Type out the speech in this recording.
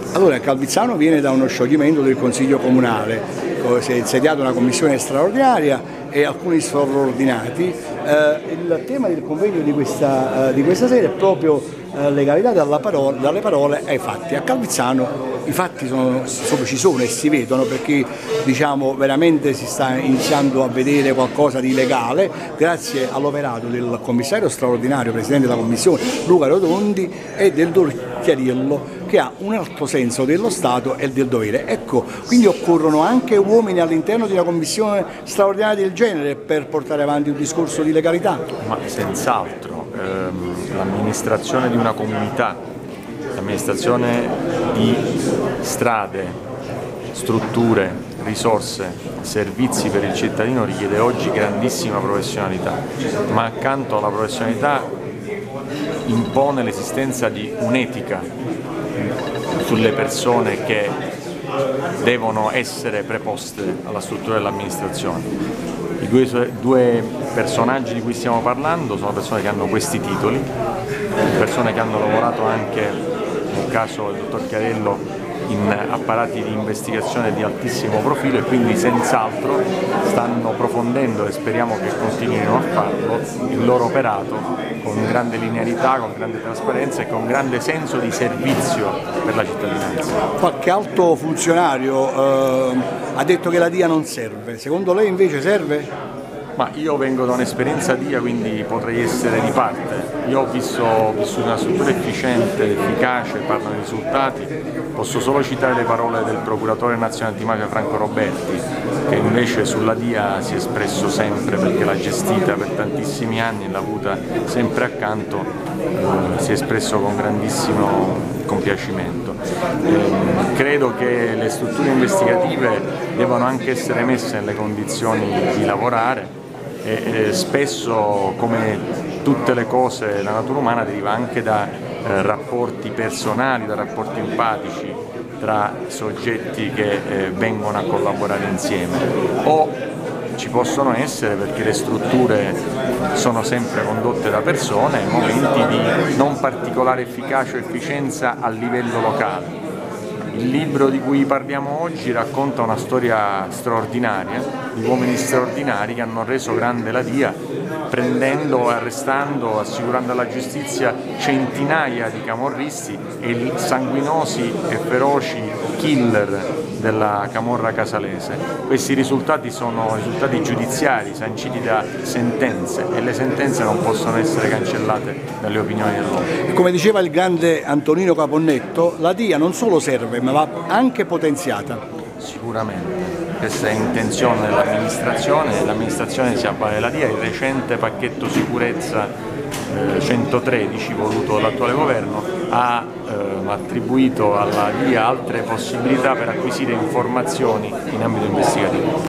Allora, Calvizzano viene da uno scioglimento del Consiglio Comunale, si è insediata una commissione straordinaria e alcuni sovraordinati. Il tema del convegno di questa sera è proprio legalità dalle parole ai fatti. A Calvizzano i fatti ci sono e si vedono, perché diciamo veramente si sta iniziando a vedere qualcosa di legale grazie all'operato del commissario straordinario, presidente della commissione Luca Rotondi, e del dottor Chiarillo, che ha un alto senso dello Stato e del dovere. Ecco, quindi occorrono anche uomini all'interno di una commissione straordinaria del genere per portare avanti un discorso di legalità? Ma senz'altro, l'amministrazione di una comunità, l'amministrazione di strade, strutture, risorse, servizi per il cittadino richiede oggi grandissima professionalità, ma accanto alla professionalità impone l'esistenza di un'etica sulle persone che devono essere preposte alla struttura dell'amministrazione. I due personaggi di cui stiamo parlando sono persone che hanno questi titoli, persone che hanno lavorato anche, nel caso del dottor Chiarello, in apparati di investigazione di altissimo profilo, e quindi senz'altro stanno approfondendo, e speriamo che continuino a farlo, il loro operato con grande linearità, con grande trasparenza e con grande senso di servizio per la cittadinanza. Qualche alto funzionario ha detto che la DIA non serve, secondo lei invece serve? Ma io vengo da un'esperienza DIA, quindi potrei essere di parte. Io ho vissuto una struttura efficiente, efficace, parlo di risultati. Posso solo citare le parole del procuratore nazionale antimafia Franco Roberti, che invece sulla DIA si è espresso sempre, perché l'ha gestita per tantissimi anni e l'ha avuta sempre accanto, si è espresso con grandissimo compiacimento. Credo che le strutture investigative devono anche essere messe nelle condizioni di lavorare, e spesso, come tutte le cose, la natura umana deriva anche da rapporti personali, da rapporti empatici tra soggetti che vengono a collaborare insieme, o ci possono essere, perché le strutture sono sempre condotte da persone, momenti di non particolare efficacia o efficienza a livello locale. Il libro di cui parliamo oggi racconta una storia straordinaria, di uomini straordinari che hanno reso grande la DIA, prendendo, arrestando, assicurando alla giustizia centinaia di camorristi e sanguinosi e feroci killer della camorra casalese. Questi risultati sono risultati giudiziari, sanciti da sentenze, e le sentenze non possono essere cancellate dalle opinioni dell'uomo. Come diceva il grande Antonino Caponnetto, la DIA non solo serve, ma va anche potenziata. Sicuramente, questa è intenzione dell'amministrazione, l'amministrazione si avvale della DIA. Il recente pacchetto sicurezza 113 voluto dall'attuale governo ha attribuito alla DIA altre possibilità per acquisire informazioni in ambito investigativo.